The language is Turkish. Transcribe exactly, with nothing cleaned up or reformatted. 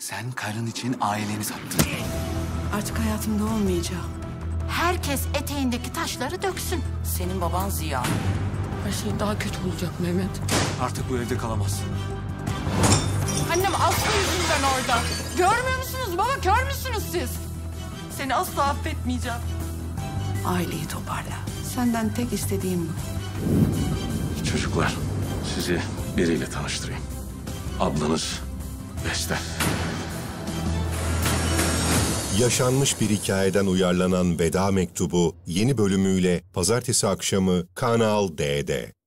Sen karın için aileni sattın. Artık hayatımda olmayacağım. Herkes eteğindeki taşları döksün. Senin baban Ziya. Her şey daha kötü olacak Mehmet. Artık bu evde kalamazsın. Annem Aslı yüzünden orada. Görmüyor musunuz baba? Kör müsünüz siz? Seni asla affetmeyeceğim. Aileyi toparla. Senden tek istediğim bu. Çocuklar, sizi biriyle tanıştırayım. Ablanız Beste. Yaşanmış bir hikayeden uyarlanan Veda Mektubu yeni bölümüyle pazartesi akşamı Kanal D'de.